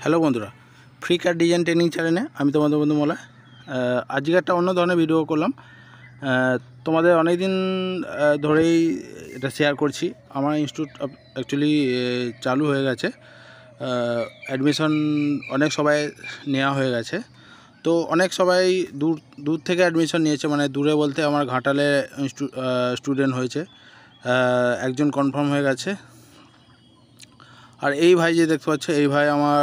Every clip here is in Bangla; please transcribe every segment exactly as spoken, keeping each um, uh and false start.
হ্যালো বন্ধুরা, ফ্রি কার ডিজাইন ট্রেনিং চ্যানেলে আমি তোমাদের বন্ধু মোলা। আজকে একটা অন্য ধরনের ভিডিও করলাম। তোমাদের অনেক দিন ধরেই এটা শেয়ার করছি। আমার ইনস্টিটিউট অ্যাকচুয়ালি চালু হয়ে গেছে, অ্যাডমিশন অনেক সবাই নেওয়া হয়ে গেছে। তো অনেক সবাই দূর দূর থেকে অ্যাডমিশন নিয়েছে, মানে দূরে বলতে আমার ঘাটালে স্টুডেন্ট হয়েছে, একজন কনফার্ম হয়ে গেছে। আর এই ভাই যে দেখতে পাচ্ছ, এই ভাই আমার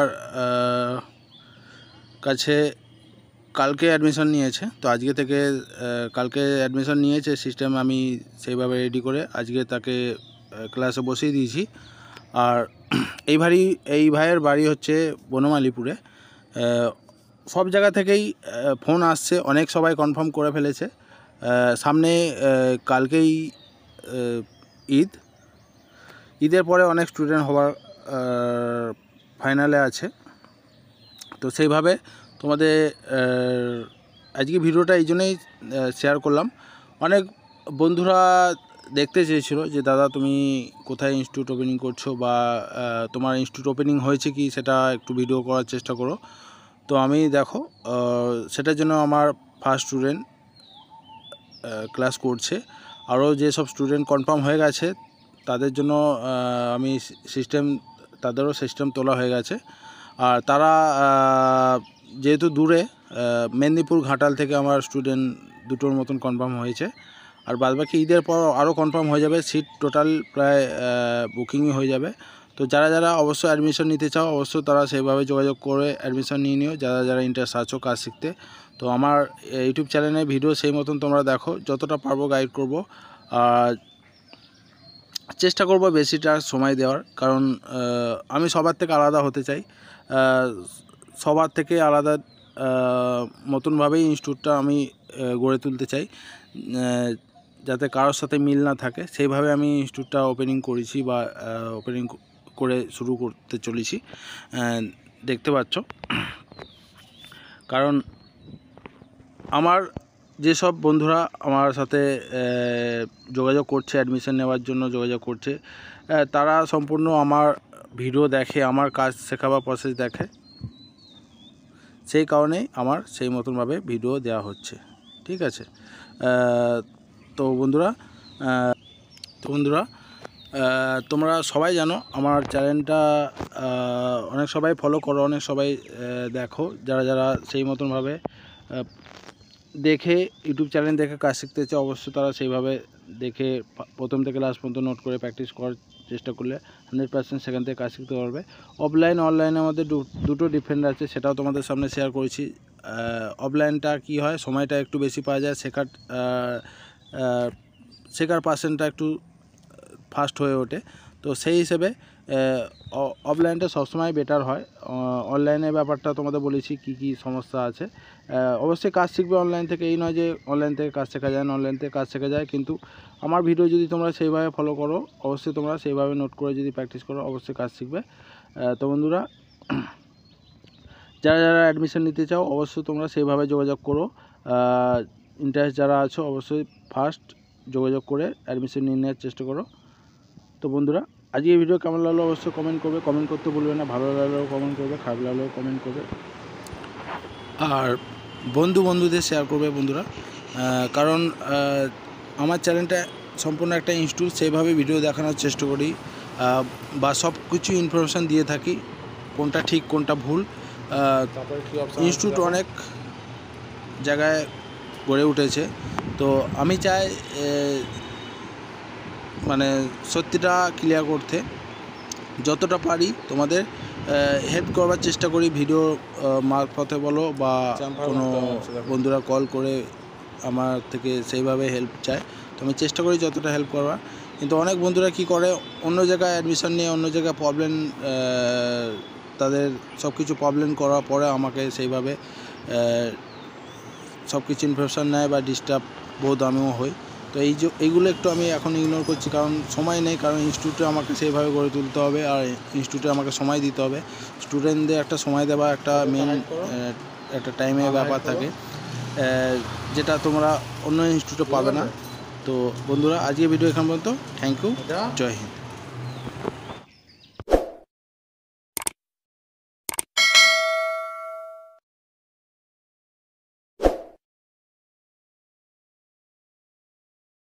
কাছে কালকে অ্যাডমিশন নিয়েছে। তো আজকে থেকে কালকে অ্যাডমিশন নিয়েছে, সিস্টেম আমি সেইভাবে রেডি করে আজকে তাকে ক্লাসে বসিয়ে দিয়েছি। আর এই ভাই এই ভাইয়ের বাড়ি হচ্ছে বনমালীপুরে। সব জায়গা থেকেই ফোন আসছে, অনেক সবাই কনফার্ম করে ফেলেছে। সামনে কালকেই ঈদ, ঈদের পরে অনেক স্টুডেন্ট হওয়ার ফাইনালে আছে। তো সেইভাবে তোমাদের আজকে ভিডিওটা এই জন্যই শেয়ার করলাম। অনেক বন্ধুরা দেখতে চেয়েছিল যে দাদা তুমি কোথায় ইনস্টিটিউট ওপেনিং করছো, বা তোমার ইনস্টিটিউট ওপেনিং হয়েছে কি সেটা একটু ভিডিও করার চেষ্টা করো। তো আমি দেখো সেটার জন্য আমার ফার্স্ট স্টুডেন্ট ক্লাস করছে। আরও যেসব স্টুডেন্ট কনফার্ম হয়ে গেছে তাদের জন্য আমি সিস্টেম তাদেরও সিস্টেম তোলা হয়ে গেছে। আর তারা যেহেতু দূরে, মেদিনীপুর ঘাটাল থেকে আমার স্টুডেন্ট দুটোর মতন কনফার্ম হয়েছে। আর বাদবাকি ঈদের পর আরও কনফার্ম হয়ে যাবে, সিট টোটাল প্রায় বুকিংই হয়ে যাবে। তো যারা যারা অবশ্যই অ্যাডমিশন নিতে চাও অবশ্যই তারা সেইভাবে যোগাযোগ করে অ্যাডমিশন নিয়ে নিও, যারা যারা ইন্টারেস্ট আছো কাজ শিখতে। তো আমার ইউটিউব চ্যানেলে ভিডিও সেই মতন তোমরা দেখো, যতটা পারবো গাইড করব। আর চেষ্টা করব বেশিটা সময় দেওয়ার, কারণ আমি সবার থেকে আলাদা হতে চাই, সবার থেকে আলাদা মতনভাবেই ইনস্টিটিউটটা আমি গড়ে তুলতে চাই, যাতে কারোর সাথে মিল না থাকে। সেইভাবে আমি ইনস্টিটিউটটা ওপেনিং করেছি বা ওপেনিং করে শুরু করতে চলেছি, দেখতে পাচ্ছ। কারণ আমার যেসব বন্ধুরা আমার সাথে যোগাযোগ করছে, অ্যাডমিশন নেওয়ার জন্য যোগাযোগ করছে, তারা সম্পূর্ণ আমার ভিডিও দেখে, আমার কাজ শেখাবার প্রসেস দেখে। সেই কারণেই আমার সেই মতনভাবে ভিডিও দেওয়া হচ্ছে, ঠিক আছে। তো বন্ধুরা তো বন্ধুরা তোমরা সবাই জানো আমার চ্যানেলটা অনেক সবাই ফলো করো, অনেক সবাই দেখো। যারা যারা সেই মতনভাবে দেখে ইউটিউব চ্যানেল দেখে কাজ শিখতে চায় অবশ্যই তারা সেইভাবে দেখে প্রথম থেকে লাস্ট পর্যন্ত নোট করে প্র্যাকটিস করার চেষ্টা করলে হান্ড্রেড পার্সেন্ট সেখান থেকে কাজ শিখতে পারবে। অফলাইন অনলাইনে আমাদের দুটো ডিফারেন্ট আছে, সেটাও তোমাদের সামনে শেয়ার করেছি। অফলাইনটা কি হয়, সময়টা একটু বেশি পাওয়া যায়, শেখার শেখার পার্সেন্টটা একটু ফাস্ট হয়ে ওঠে। তো সেই হিসেবে অফলাইনটা সবসময় বেটার হয়। অনলাইনের ব্যাপারটা তোমাদের বলেছি কি কি সমস্যা আছে। অবশ্যই কাজ শিখবে অনলাইন থেকে, এই নয় যে অনলাইন থেকে কাজ শেখা যায় না, অনলাইন থেকে কাজ শেখা যায়। কিন্তু আমার ভিডিও যদি তোমরা সেইভাবে ফলো করো, অবশ্যই তোমরা সেইভাবে নোট করে যদি প্র্যাকটিস করো অবশ্যই কাজ শিখবে। তো বন্ধুরা, যারা যারা অ্যাডমিশন নিতে চাও অবশ্যই তোমরা সেইভাবে যোগাযোগ করো। ইন্টারেস্ট যারা আছো অবশ্যই ফার্স্ট যোগাযোগ করে অ্যাডমিশন নিয়ে নেওয়ার চেষ্টা করো। তো বন্ধুরা, আজকে এই ভিডিও কেমন লাগলো অবশ্যই কমেন্ট করবে, কমেন্ট করতে ভুলবে না। ভালো লাগলেও কমেন্ট করবে, খারাপ লাগলেও কমেন্ট করবে। আর বন্ধু বন্ধুদের শেয়ার করবে বন্ধুরা, কারণ আমার চ্যানেলটা সম্পূর্ণ একটা ইনস্টিটিউট, সেইভাবে ভিডিও দেখানোর চেষ্টা করি বা সব কিছু ইনফরমেশান দিয়ে থাকি, কোনটা ঠিক কোনটা ভুল। ইনস্টিটিউট অনেক জায়গায় গড়ে উঠেছে, তো আমি চাই মানে সত্যিটা ক্লিয়ার করতে, যতটা পারি তোমাদের হেল্প করবার চেষ্টা করি। ভিডিও মারফতে বলো বা কোনো বন্ধুরা কল করে আমার থেকে সেইভাবে হেল্প চায়, তো আমি চেষ্টা করি যতটা হেল্প করবার। কিন্তু অনেক বন্ধুরা কি করে, অন্য জায়গায় অ্যাডমিশন নিয়ে অন্য জায়গায় প্রবলেম, তাদের সব কিছু প্রবলেম করার পরে আমাকে সেইভাবে সব কিছু ইনফরমেশান নেয় বা ডিস্টার্ব বহুত আমিও হই। তো এই যে এইগুলো একটু আমি এখন ইগনোর করছি, কারণ সময় নেই, কারণ ইনস্টিটিউটে আমাকে সেইভাবে গড়ে তুলতে হবে আর ইনস্টিটিউটে আমাকে সময় দিতে হবে। স্টুডেন্টদের একটা সময় দেওয়া একটা মেন একটা টাইমের ব্যাপার থাকে, যেটা তোমরা অন্য ইনস্টিটিউটে পাবে না। তো বন্ধুরা, আজকে ভিডিও এখান পর্যন্ত। থ্যাংক ইউ, জয় হিন্দ।